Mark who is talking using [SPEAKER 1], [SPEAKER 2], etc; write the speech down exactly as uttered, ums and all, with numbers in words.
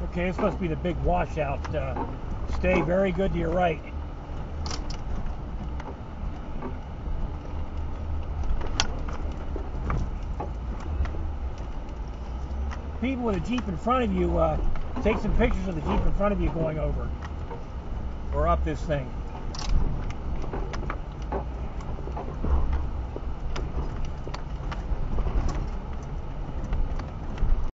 [SPEAKER 1] Okay, this must be the big washout. Uh, stay very good to your right. People with a Jeep in front of you, uh, take some pictures of the Jeep in front of you going over or up this thing.